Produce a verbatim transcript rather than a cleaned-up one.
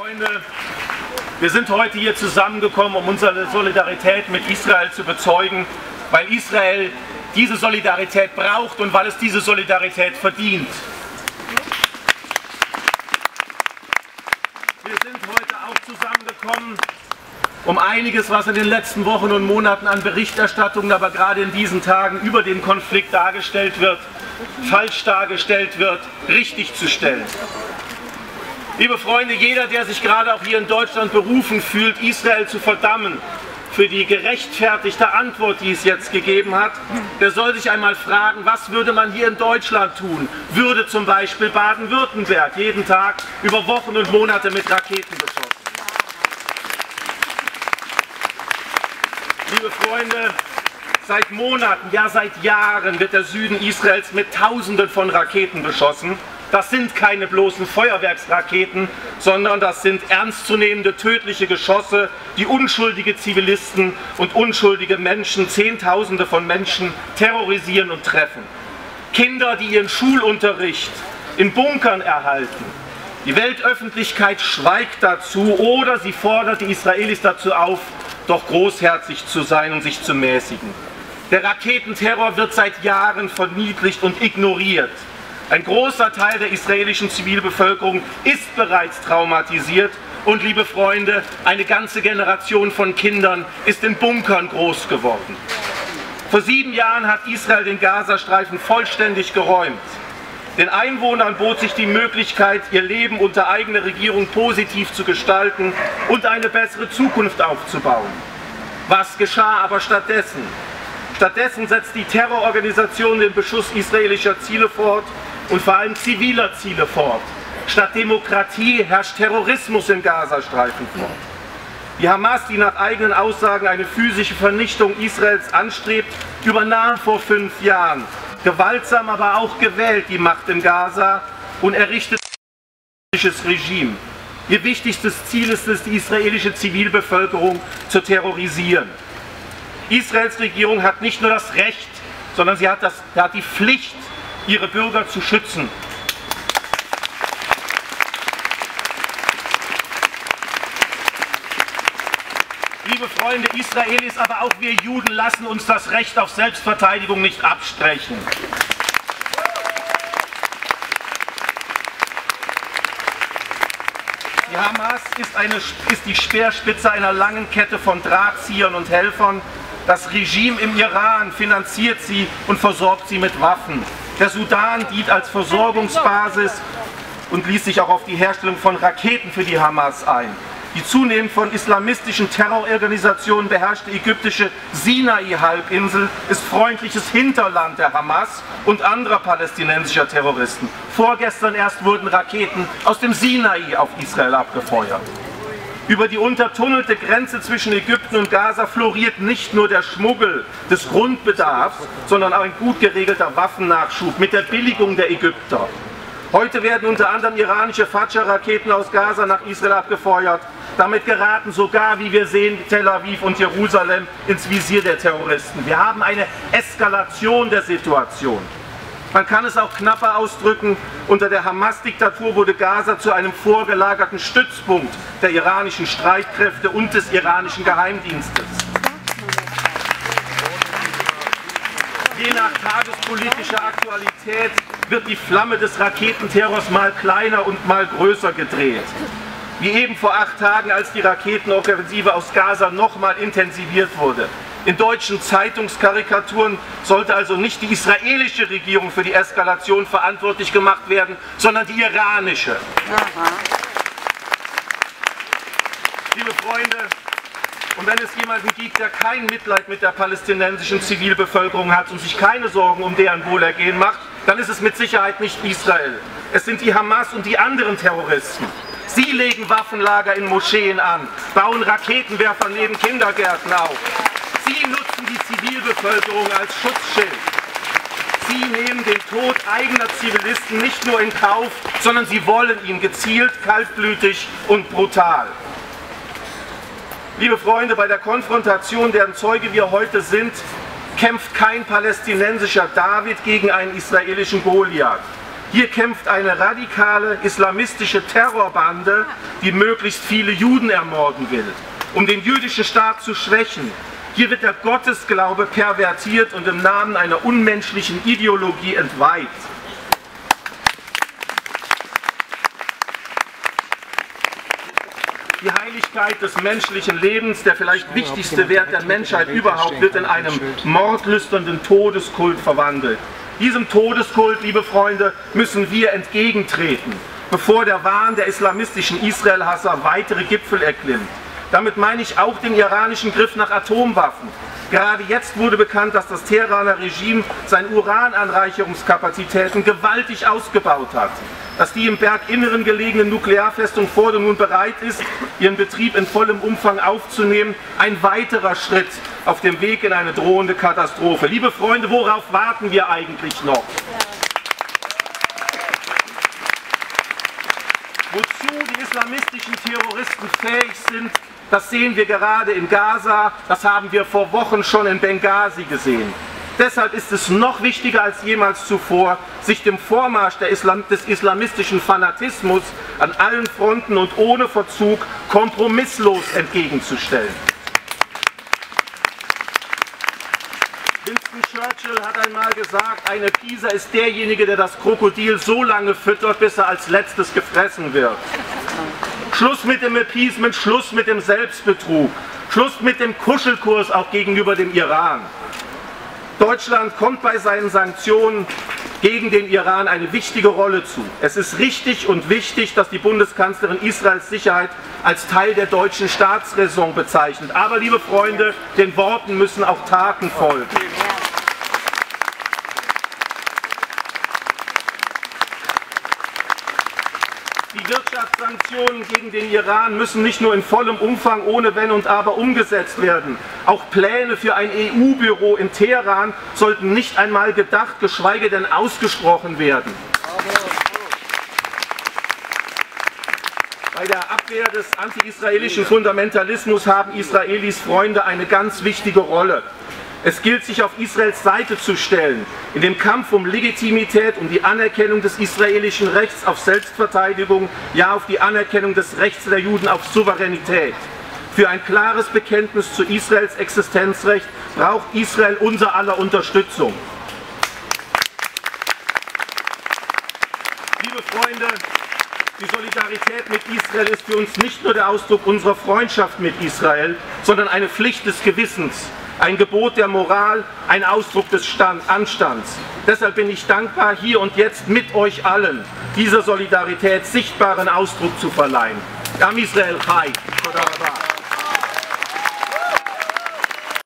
Freunde, wir sind heute hier zusammengekommen, um unsere Solidarität mit Israel zu bezeugen, weil Israel diese Solidarität braucht und weil es diese Solidarität verdient. Wir sind heute auch zusammengekommen, um einiges, was in den letzten Wochen und Monaten an Berichterstattung, aber gerade in diesen Tagen über den Konflikt dargestellt wird, falsch dargestellt wird, richtig zu stellen. Liebe Freunde, jeder, der sich gerade auch hier in Deutschland berufen fühlt, Israel zu verdammen für die gerechtfertigte Antwort, die es jetzt gegeben hat, der soll sich einmal fragen, was würde man hier in Deutschland tun? Würde zum Beispiel Baden-Württemberg jeden Tag über Wochen und Monate mit Raketen beschossen? Liebe Freunde, seit Monaten, ja seit Jahren wird der Süden Israels mit Tausenden von Raketen beschossen. Das sind keine bloßen Feuerwerksraketen, sondern das sind ernstzunehmende tödliche Geschosse, die unschuldige Zivilisten und unschuldige Menschen, Zehntausende von Menschen terrorisieren und treffen. Kinder, die ihren Schulunterricht in Bunkern erhalten. Die Weltöffentlichkeit schweigt dazu oder sie fordert die Israelis dazu auf, doch großherzig zu sein und sich zu mäßigen. Der Raketenterror wird seit Jahren verniedlicht und ignoriert. Ein großer Teil der israelischen Zivilbevölkerung ist bereits traumatisiert und, liebe Freunde, eine ganze Generation von Kindern ist in Bunkern groß geworden. Vor sieben Jahren hat Israel den Gazastreifen vollständig geräumt. Den Einwohnern bot sich die Möglichkeit, ihr Leben unter eigener Regierung positiv zu gestalten und eine bessere Zukunft aufzubauen. Was geschah aber stattdessen? Stattdessen setzt die Terrororganisation den Beschuss israelischer Ziele fort und vor allem ziviler Ziele fort. Statt Demokratie herrscht Terrorismus im Gazastreifen fort. Die Hamas, die nach eigenen Aussagen eine physische Vernichtung Israels anstrebt, übernahm vor fünf Jahren, gewaltsam aber auch gewählt, die Macht in Gaza und errichtet ein politisches Regime. Ihr wichtigstes Ziel ist es, die israelische Zivilbevölkerung zu terrorisieren. Israels Regierung hat nicht nur das Recht, sondern sie hat, das, sie hat die Pflicht, ihre Bürger zu schützen. Liebe Freunde, Israelis, aber auch wir Juden lassen uns das Recht auf Selbstverteidigung nicht absprechen. Die Hamas ist, eine, ist die Speerspitze einer langen Kette von Drahtziehern und Helfern. Das Regime im Iran finanziert sie und versorgt sie mit Waffen. Der Sudan dient als Versorgungsbasis und ließ sich auch auf die Herstellung von Raketen für die Hamas ein. Die zunehmend von islamistischen Terrororganisationen beherrschte ägyptische Sinai-Halbinsel ist freundliches Hinterland der Hamas und anderer palästinensischer Terroristen. Vorgestern erst wurden Raketen aus dem Sinai auf Israel abgefeuert. Über die untertunnelte Grenze zwischen Ägypten und Gaza floriert nicht nur der Schmuggel des Grundbedarfs, sondern auch ein gut geregelter Waffennachschub mit der Billigung der Ägypter. Heute werden unter anderem iranische Fajr-Raketen aus Gaza nach Israel abgefeuert. Damit geraten sogar, wie wir sehen, Tel Aviv und Jerusalem ins Visier der Terroristen. Wir haben eine Eskalation der Situation. Man kann es auch knapper ausdrücken, unter der Hamas-Diktatur wurde Gaza zu einem vorgelagerten Stützpunkt der iranischen Streitkräfte und des iranischen Geheimdienstes. Je nach tagespolitischer Aktualität wird die Flamme des Raketenterrors mal kleiner und mal größer gedreht. Wie eben vor acht Tagen, als die Raketenoffensive aus Gaza nochmal intensiviert wurde. In deutschen Zeitungskarikaturen sollte also nicht die israelische Regierung für die Eskalation verantwortlich gemacht werden, sondern die iranische. Aha. Liebe Freunde, und wenn es jemanden gibt, der kein Mitleid mit der palästinensischen Zivilbevölkerung hat und sich keine Sorgen um deren Wohlergehen macht, dann ist es mit Sicherheit nicht Israel. Es sind die Hamas und die anderen Terroristen. Sie legen Waffenlager in Moscheen an, bauen Raketenwerfer neben Kindergärten auf. Sie nutzen die Zivilbevölkerung als Schutzschild. Sie nehmen den Tod eigener Zivilisten nicht nur in Kauf, sondern sie wollen ihn gezielt, kaltblütig und brutal. Liebe Freunde, bei der Konfrontation, deren Zeuge wir heute sind, kämpft kein palästinensischer David gegen einen israelischen Goliath. Hier kämpft eine radikale islamistische Terrorbande, die möglichst viele Juden ermorden will, um den jüdischen Staat zu schwächen. Hier wird der Gottesglaube pervertiert und im Namen einer unmenschlichen Ideologie entweiht. Die Heiligkeit des menschlichen Lebens, der vielleicht wichtigste Wert der Menschheit überhaupt, wird in einem mordlüsternden Todeskult verwandelt. Diesem Todeskult, liebe Freunde, müssen wir entgegentreten, bevor der Wahn der islamistischen Israel-Hasser weitere Gipfel erklimmt. Damit meine ich auch den iranischen Griff nach Atomwaffen. Gerade jetzt wurde bekannt, dass das Teheraner Regime seine Urananreicherungskapazitäten gewaltig ausgebaut hat. Dass die im Berginneren gelegene Nuklearfestung Fordo nun bereit ist, ihren Betrieb in vollem Umfang aufzunehmen, ein weiterer Schritt auf dem Weg in eine drohende Katastrophe. Liebe Freunde, worauf warten wir eigentlich noch? Wozu die islamistischen Terroristen fähig sind, das sehen wir gerade in Gaza, das haben wir vor Wochen schon in Benghazi gesehen. Deshalb ist es noch wichtiger als jemals zuvor, sich dem Vormarsch der Islam, des islamistischen Fanatismus an allen Fronten und ohne Verzug kompromisslos entgegenzustellen. Winston Churchill hat einmal gesagt, eine Pisa ist derjenige, der das Krokodil so lange füttert, bis er als letztes gefressen wird. Schluss mit dem Appeasement, Schluss mit dem Selbstbetrug, Schluss mit dem Kuschelkurs auch gegenüber dem Iran. Deutschland kommt bei seinen Sanktionen gegen den Iran eine wichtige Rolle zu. Es ist richtig und wichtig, dass die Bundeskanzlerin Israels Sicherheit als Teil der deutschen Staatsräson bezeichnet. Aber, liebe Freunde, den Worten müssen auch Taten folgen. Die Wirtschaftssanktionen gegen den Iran müssen nicht nur in vollem Umfang ohne Wenn und Aber umgesetzt werden. Auch Pläne für ein E U-Büro in Teheran sollten nicht einmal gedacht, geschweige denn ausgesprochen werden. Bei der Abwehr des anti-israelischen Fundamentalismus haben Israelis Freunde eine ganz wichtige Rolle. Es gilt, sich auf Israels Seite zu stellen, in dem Kampf um Legitimität, um die Anerkennung des israelischen Rechts auf Selbstverteidigung, ja auf die Anerkennung des Rechts der Juden auf Souveränität. Für ein klares Bekenntnis zu Israels Existenzrecht braucht Israel unser aller Unterstützung. Liebe Freunde, die Solidarität mit Israel ist für uns nicht nur der Ausdruck unserer Freundschaft mit Israel, sondern eine Pflicht des Gewissens. Ein Gebot der Moral, ein Ausdruck des Stand, Anstands. Deshalb bin ich dankbar, hier und jetzt mit euch allen dieser Solidarität sichtbaren Ausdruck zu verleihen. Am Israel Chai.